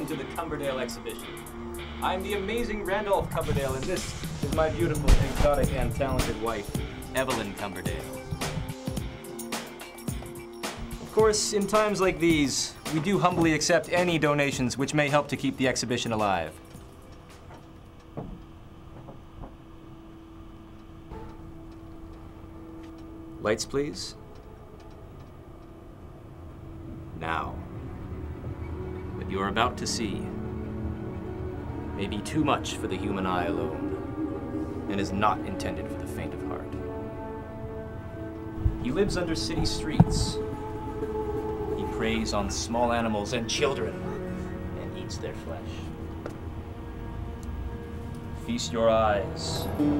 welcome to the Cumberdale exhibition. I'm the amazing Randolph Cumberdale, and this is my beautiful, exotic, and talented wife, Evelyn Cumberdale. Of course, in times like these, we do humbly accept any donations which may help to keep the exhibition alive. Lights, please. Now, what you are about to see may be too much for the human eye alone, and is not intended for the faint of heart. He lives under city streets. He preys on small animals and children, and eats their flesh. Feast your eyes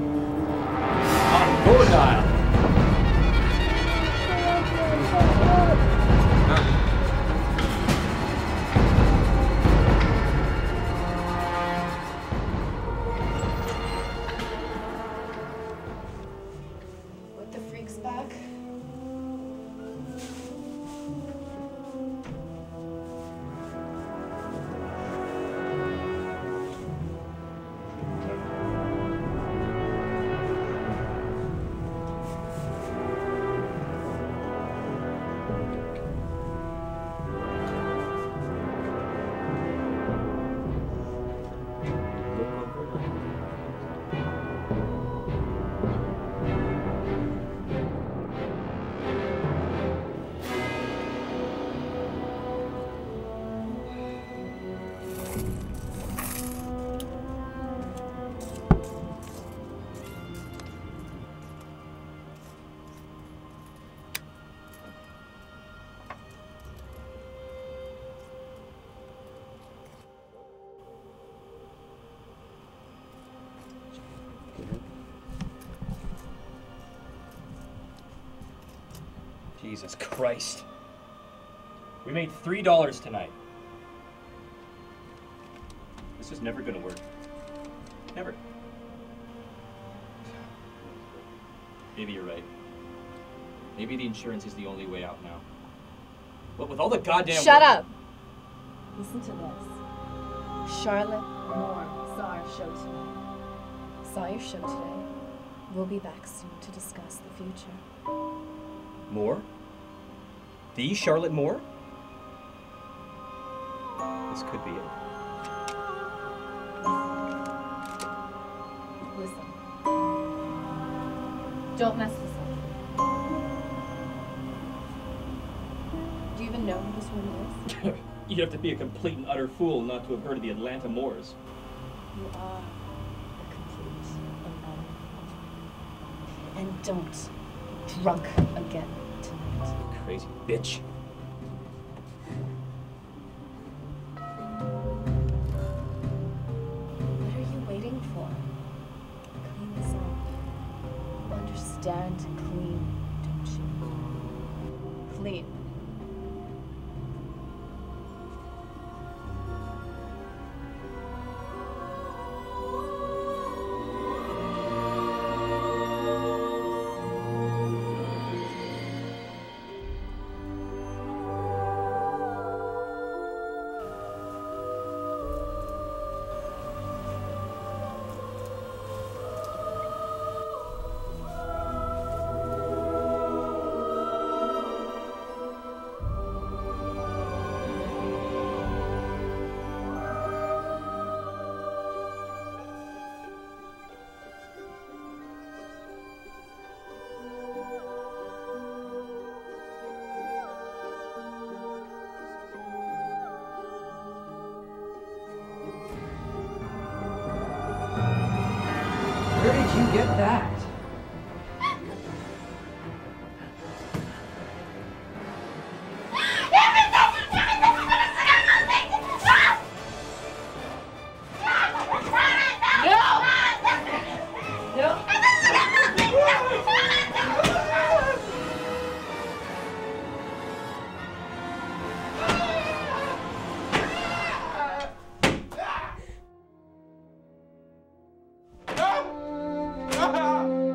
on Godile! Jesus Christ. We made $3 tonight. This is never gonna work. Never. Maybe you're right. Maybe the insurance is the only way out now. But with all the goddamn— Shut up! Listen to this. Charlotte Moore saw our show today. Saw your show today. We'll be back soon to discuss the future. Moore? The Charlotte Moore? This could be it. Listen. Don't mess this up. Do you even know who this woman is? You'd have to be a complete and utter fool not to have heard of the Atlanta Moors. You are a complete unknown. And don't get drunk again tonight. Crazy bitch. What are you waiting for? Clean this up. You understand clean, don't you? Clean. Where did you get that? No!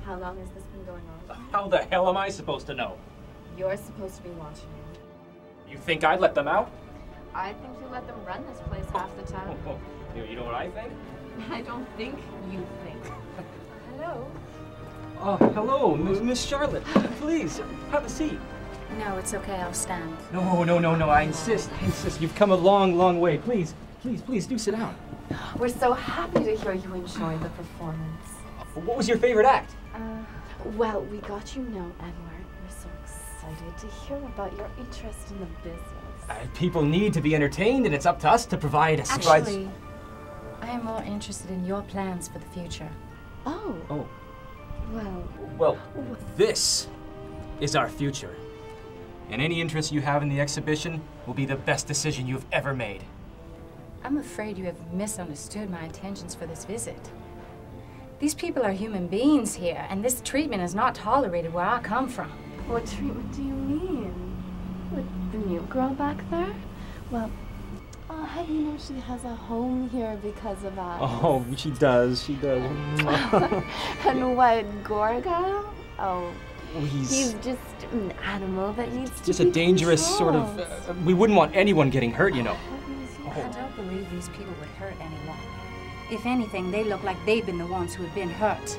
How long has this been going on? How the hell am I supposed to know? You're supposed to be watching him. You think I'd let them out? I think you let them run this place half the time. You know what I think? I don't think you think. Hello? Oh, hello, Miss Charlotte. Please, have a seat. No, it's okay. I'll stand. No, I insist. You've come a long, long way. Please, do sit down. We're so happy to hear you enjoy the performance. What was your favorite act? Well, we got you know, Edward. We're so excited to hear about your interest in the business. People need to be entertained, and it's up to us to provide a surprise. Actually, I am more interested in your plans for the future. Oh. Oh. Well, this is our future. And any interest you have in the exhibition will be the best decision you've ever made. I'm afraid you have misunderstood my intentions for this visit. These people are human beings here, and this treatment is not tolerated where I come from. What treatment do you mean? With the new girl back there? Well, how do you know she has a home here because of us? Oh, she does. And what, Gorga? Oh, he's just an animal that needs to just be a dangerous controlled. sort of... we wouldn't want anyone getting hurt, you know. I don't believe these people would hurt anyone. If anything, they look like they've been the ones who have been hurt.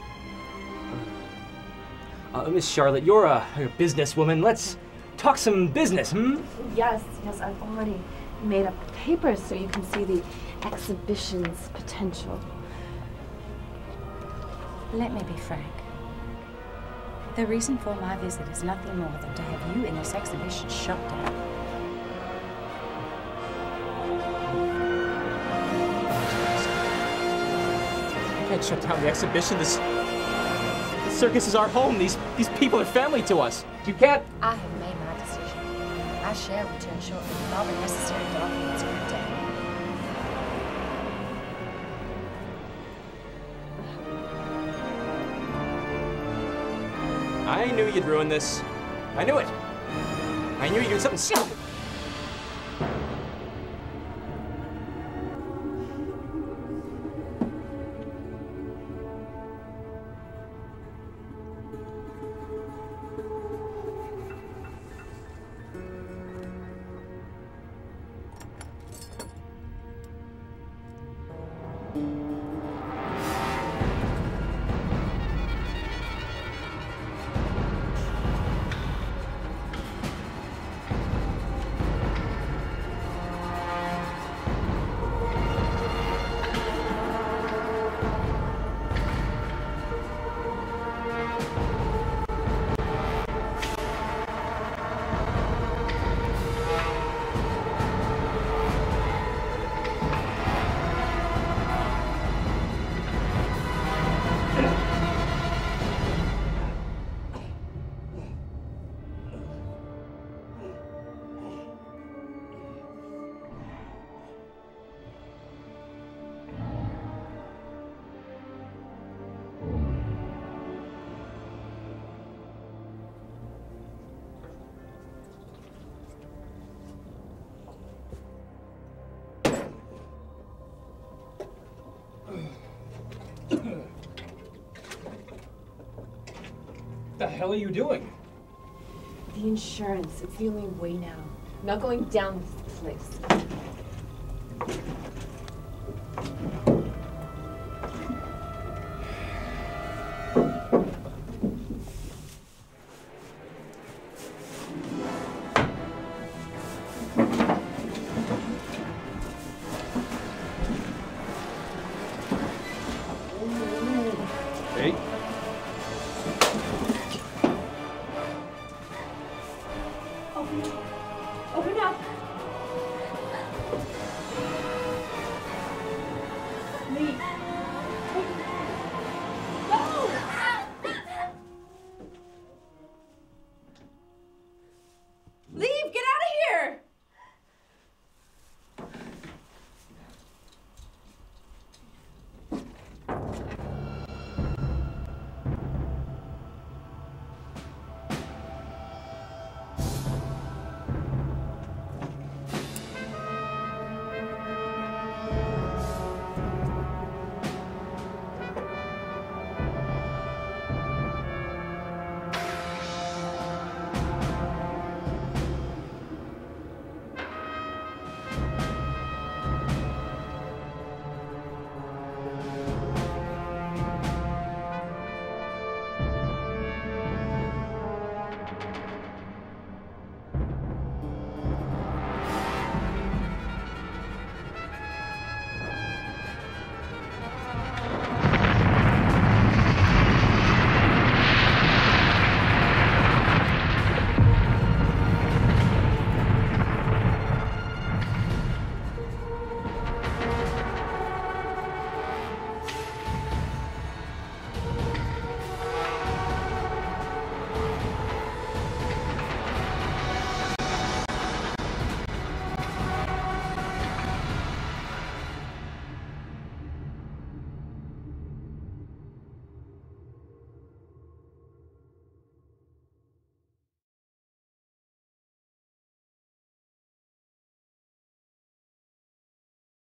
Miss Charlotte, you're a businesswoman. Let's talk some business, Yes, I've already made up papers so you can see the exhibition's potential. Let me be frank. The reason for my visit is nothing more than to have you in this exhibition shut down. You can't shut down the exhibition. This circus is our home. These people are family to us. You can't... I have made my decision. I shall return shortly with all the necessary documents for the day. I knew you'd ruin this. I knew it. I knew you'd do something stupid. What the hell are you doing? The insurance, it's the only way now. I'm not going down with this place. Hey.